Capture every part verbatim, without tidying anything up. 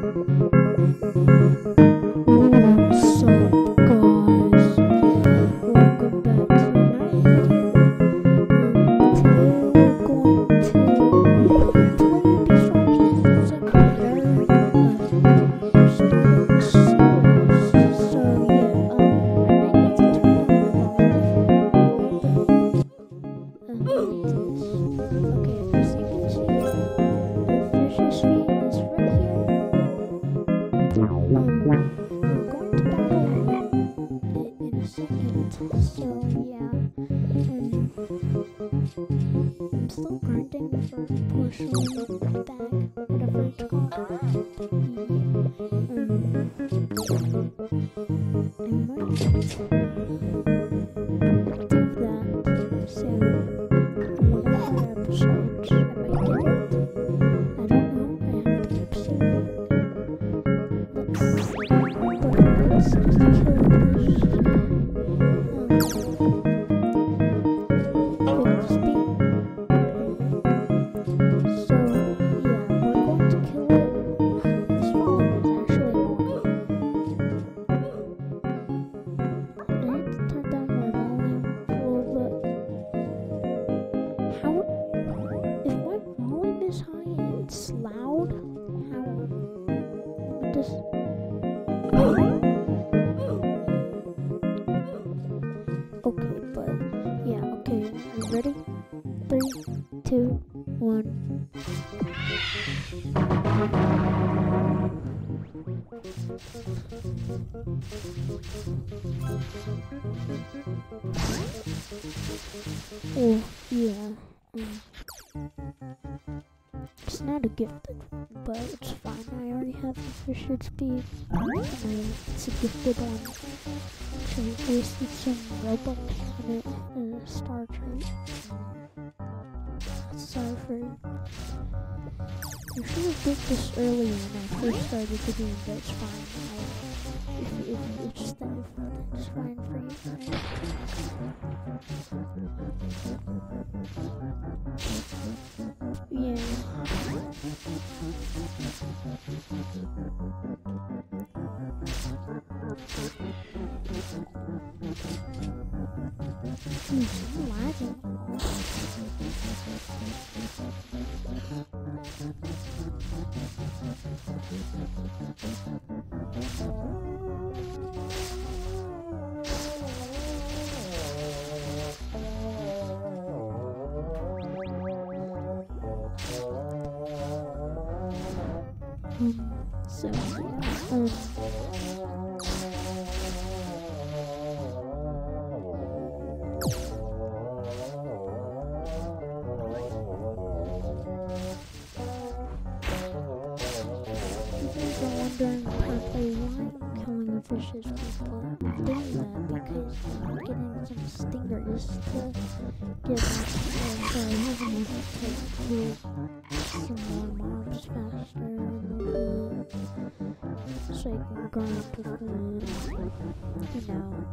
What's up, guys? Welcome back to another video. Um, today we're going to play Beast Rock Simulator. Um, we're starting the series. So yeah, um, I might need to turn down the volume a little bit. Um, like this. Okay, as you can see, the fish's feet is right here. Um, we're going to battle it in a second, so yeah, um, I'm still grinding for porcelain bag, whatever it's called, but yeah, um, I might do that soon, in one of our episodes. I might get it, I don't know, I have to keep saving. Let's see. But let's just kill this um, fitness beat. So yeah, we're going to kill it. This falling is actually annoying. I need to turn down my volume a little bit. How if my volume is high and it's loud? How would this? Okay, but yeah, okay, are you ready? Three, two, one. Oh, yeah. Um, it's not a gifted, but it's fine. I already have the fish's speed, and I, it's a gifted one. So I wasted some Robux on it in a star trait. Sorry for it. I should have did this earlier when I first started the game, but it's fine. I, if, if it's that if it's fine for you guys. Yeah. Dude, I'm lagging. Um, so yeah, um, wondering probably why I'm killing the fishes, people. I'm doing that because I'm getting some stingers to get back to so I have enough to kill some more mobs faster and uh, so I can grow up with food, you know.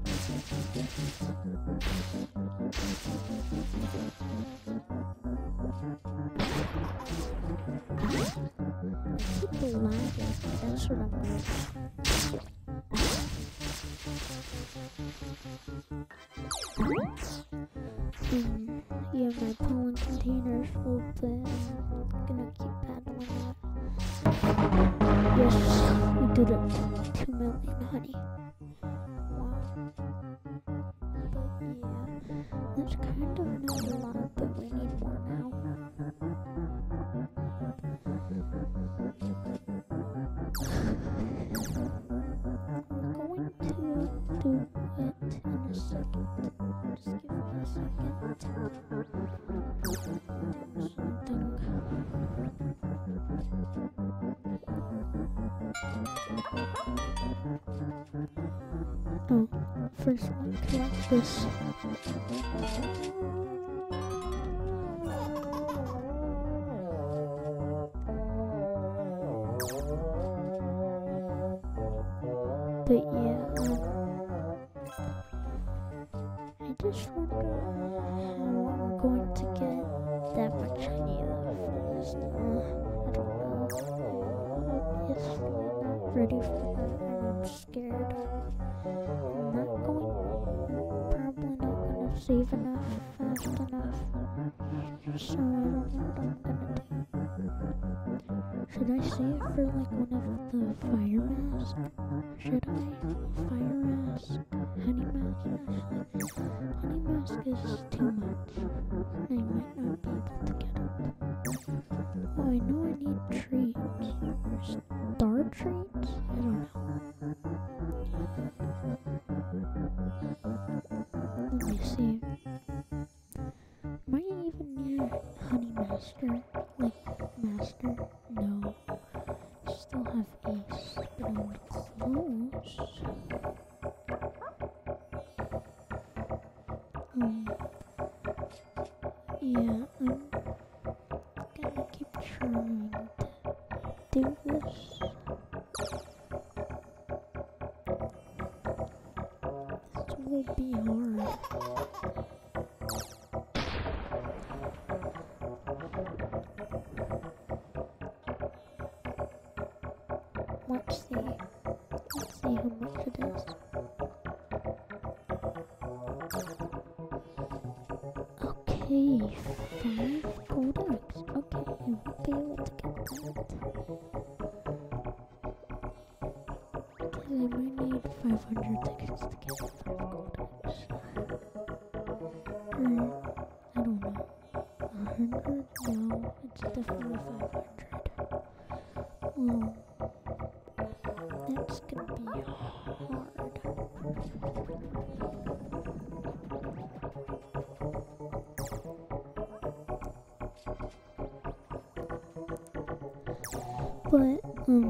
People lagging, that's what I'm doing. Um, yeah, my pollen container's full, but I'm gonna keep battling that. Yes, we did it. Two million honey. Wow. But yeah, that's kind of not a lot, but we need more now. I'm going to do it in a second. Just give me a second. Do something. Oh, first let me collect this. But yeah, um, I just wonder how I'm going to get that much honey though for this. Uh, I don't know. Yes. ready for that, and I'm scared. I'm not going, probably not gonna save enough fast enough. So I don't know what I'm gonna do. Should I save for like one of the fire masks? Should I? Fire mask? Honey mask? Honey mask is too much. I might not be able to get it. Oh, I know I need treats. Star treats? I don't know. Let me see. Am I even near Honey Master? Like, Master? No. Still have Ace, but I'm close. Um, yeah, I'm gonna keep trying to do this. This will be hard. Let's see. Let's see how much it is. Okay, five gold eggs. Okay, I won't be able to get that. Because I might need five hundred tickets to get five gold eggs. Or, I don't know. A hundred? No, it's definitely five hundred. Well, that's gonna be hard. But, um,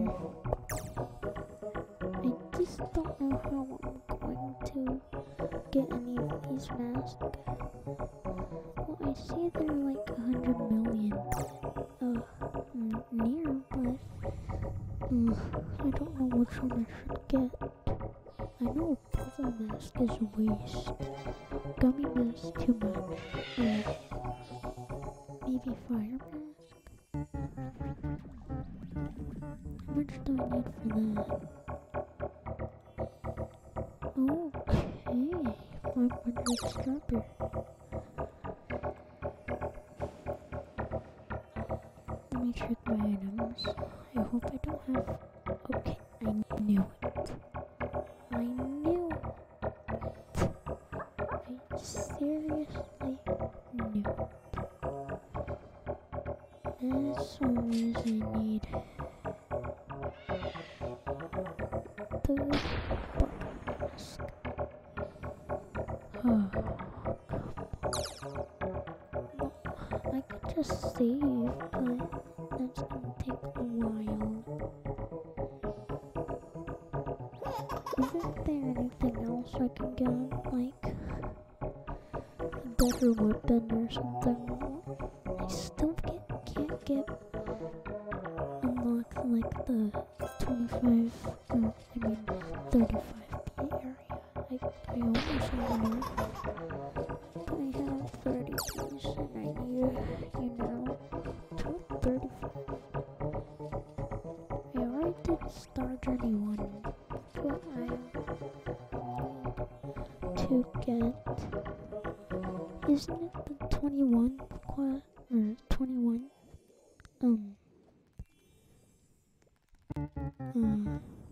I just don't know how I'm going to get any of these masks. Well, I see they're like a hundred million uh, near, but uh, I don't know which one I should get. I know Puzzle Mask is a waste. Gummy Mask too much. Uh, maybe Fire Mask? How much do I need for that? Okay, five hundred strawberry. Let me check my items. I hope I don't have... Okay, I knew it. I knew it. I seriously knew it. As always, I need... the mask. Oh, well, I could just save, but that's gonna take a while. Isn't there anything else I can get, like a better weapon or something? I still get, can't get unlock like the twenty-five, or I mean thirty-five P area. I, I almost have enough. But I have thirty P's and I need, you know, thirty-five. I already did Star Journey one, but I need to get, isn't it the twenty-one quad, or twenty-one, um, uh,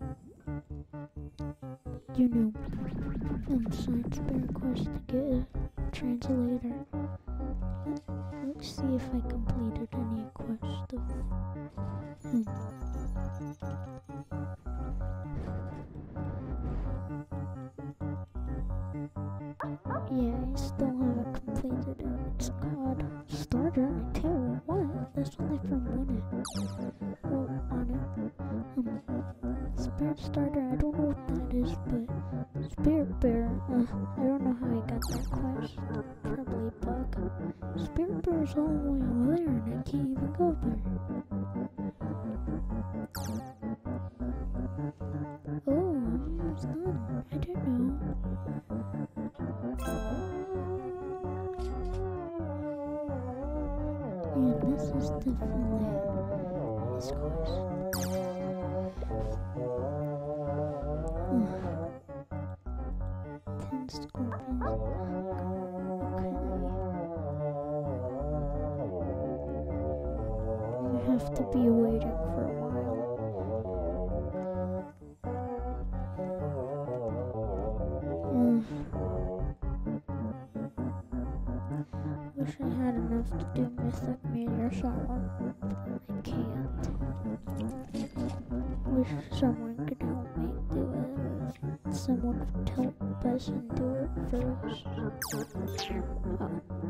you know, um, science fair quest to get a translator. Let, let's see if I completed any quest of, um, yeah, I still haven't completed it. It's called Star Journey two. What? That's only from one. Well, on it. Um, Spirit Starter, I don't know what that is, but Spirit Bear, uh, I don't know how I got that quest. Probably a bug. Spirit Bear is all the way over there, and I can't even go there. Oh, I'm almost done. I didn't know. Yeah, this is definitely this quest. gonna be waiting for a while. Mm. Wish I had enough to do Mythic Meteor Shower, but I can't. Wish someone could help me do it, or someone could help us and do it for us. Oh.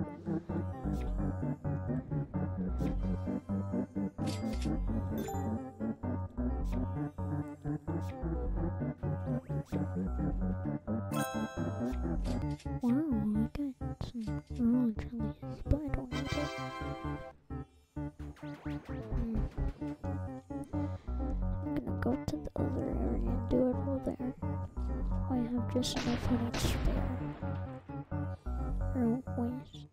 Wow, I got some raw jellies, but I don't need it. Mm. I'm gonna go to the other area and do it over there. I have just enough honey to spare. Or waste.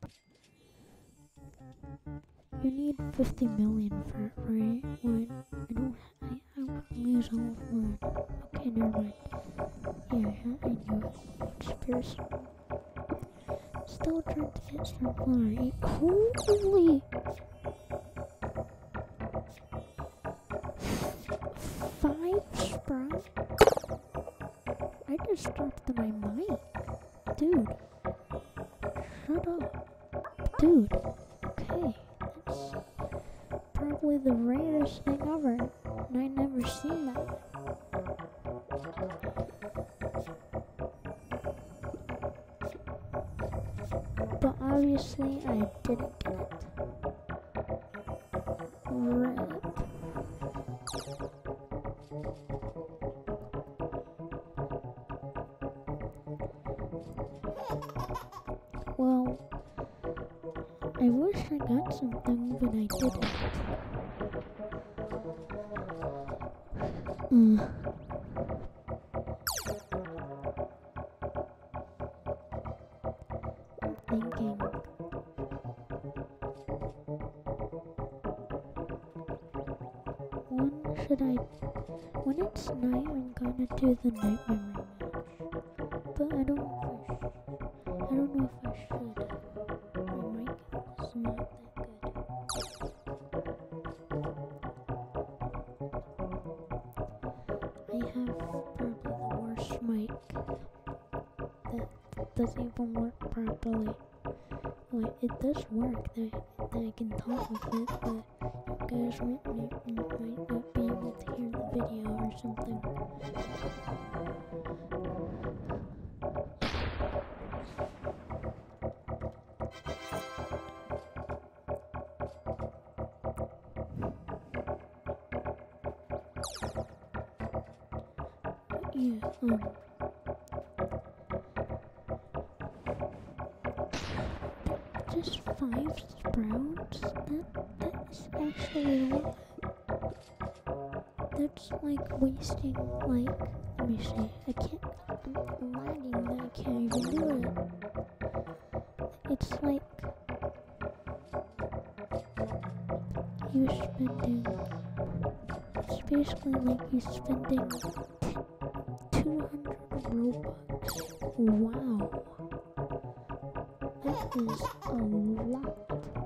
You need fifty million for it, right? What? I don't. I, I would lose all of mine. Okay, never mind. Yeah, I, I knew it. Spare some. Still trying to get some flour. Holy! Five sprouts? I just dropped my mic. Dude. Shut up. Dude. Okay. That's probably the rarest thing ever. And I never seen that. But obviously I didn't get it. Rip. Well, I wish I got something, but I didn't. Mm. I'm thinking. When should I... When it's night, I'm gonna do the nightmare rematch. But I don't know if I sh- I don't know if I should. My mic is not that good. I have probably the worst mic that doesn't even work properly. Like, it does work, that, that I can talk with it, but you guys might, might, might not be able to hear the video or something. Yeah, um... just five sprouts? That, that's actually a lot. That's like wasting, like, let me see, I can't, I'm lagging that I can't even do it. It's like, you spending, it's basically like you spending two hundred Robux. Wow. That is a lot.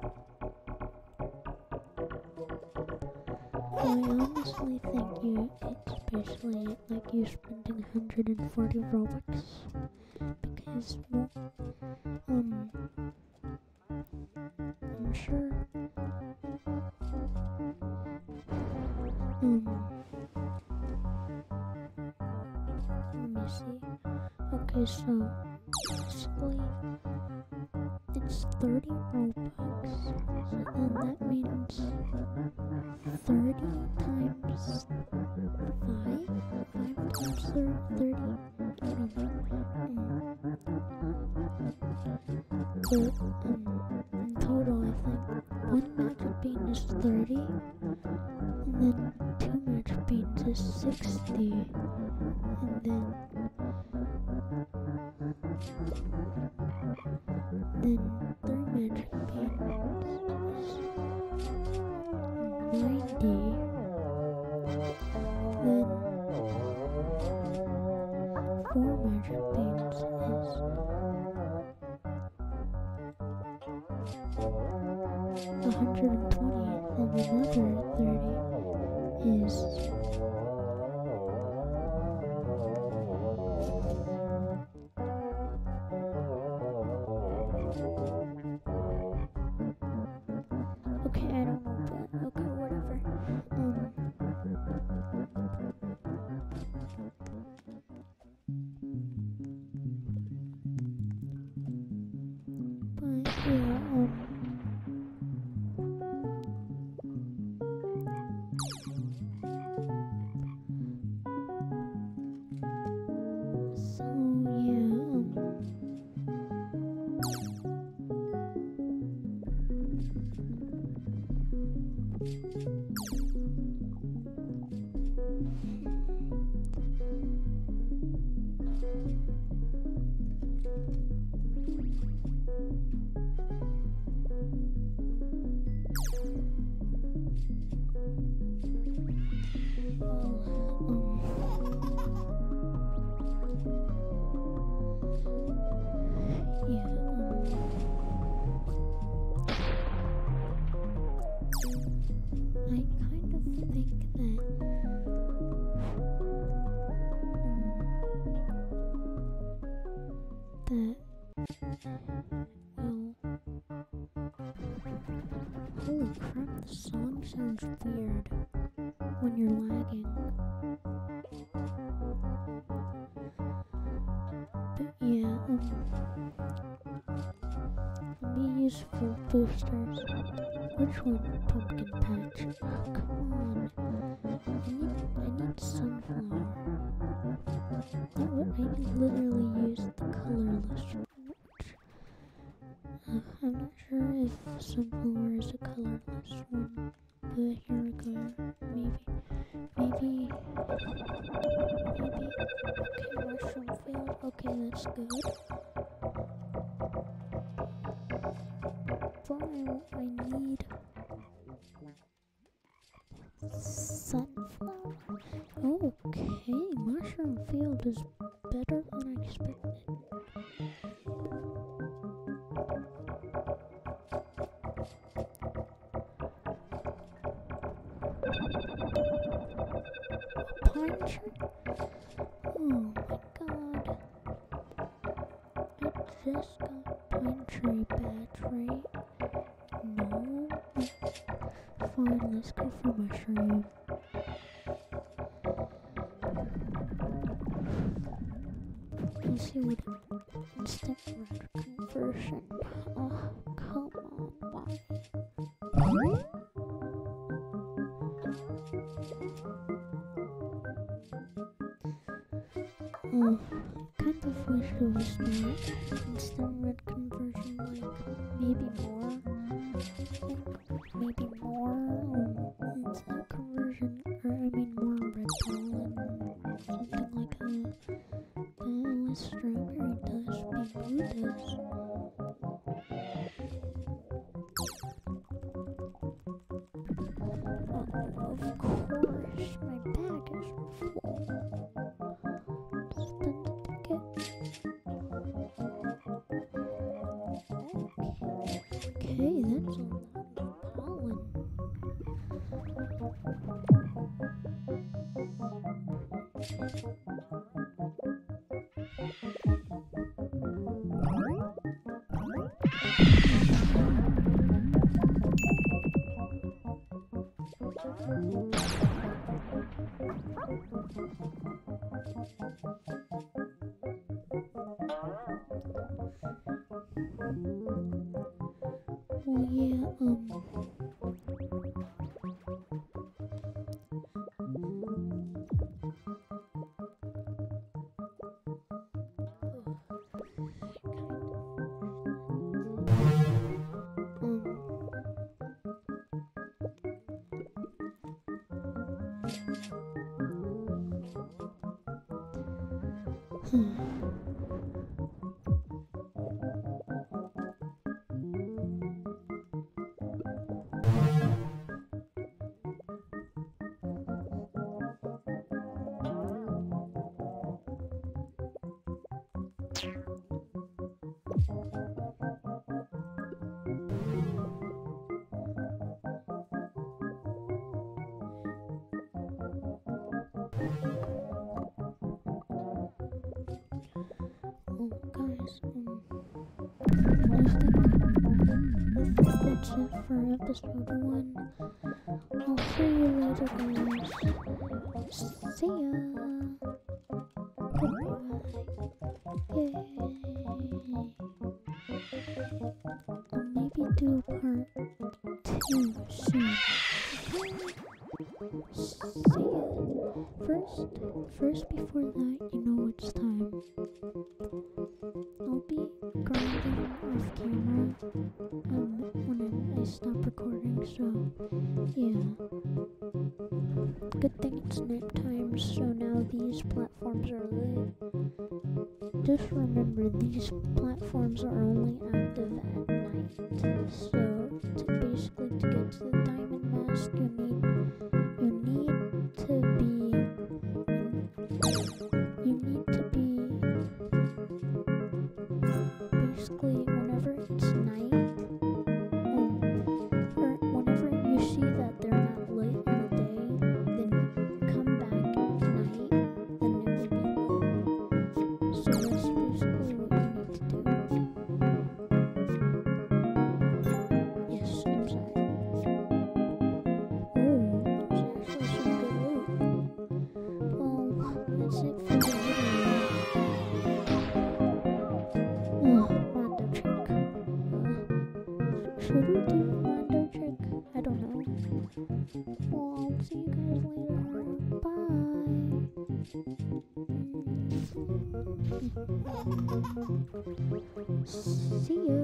I honestly think you, it's basically like you spending one hundred forty Robux. Because, well, um, I'm sure, um, let me see. Okay, so, basically, it's thirty Robux, so then that means thirty times five? five times thirty? I don't know. Um, but, um, in total, I think one magic bean is thirty, and then two magic beans is sixty, and then Then three magic beans is ninety. Then four magic beans is one hundred twenty. Then another thirty. Well, holy crap, the song sounds weird when you're lagging. But yeah, um, be useful boosters. Which one? Pumpkin patch. Oh, come on. I need, I need sunflower. That would, I can literally use the colorless one, which, uh, I'm not sure if sunflower is a colorless one, but here we go. Maybe, maybe, maybe, okay, mushroom field, okay, that's good. File, I need sunflower. Okay, mushroom field is better than I expected. A pine tree? Oh my god. I just got pine tree badge, right? No. Fine, let's go for mushroom. Let's see what instant red conversion. Oh, come on, why? Oh, kind of wish it was not instant red conversion, like maybe more. Like, maybe more um, instant conversion, or I mean more red pollen, something like that. Oh, strawberry does, bamboo does. Oh, of course, my bag is full. Spend the ticket. Okay, that's a lot of pollen. Well, yeah, um... Hmm. Oh, guys, um, I think that's it for episode one. I'll see you later, guys. See ya. Goodbye. Yay. I'll maybe do part two soon. See ya. First, first before that, you know it's time. I'll be grinding off camera um, when I, I stop recording, so yeah. Good thing it's night time, so now these platforms are lit. Just remember, these platforms are only active at night, so to basically to get to the diamond mask, you need you need to be you need to be basically whenever it's night, um, or whenever you see that they're not lit in the day, then come back at night, then it will be lit. So that's basically what you need to do. See you.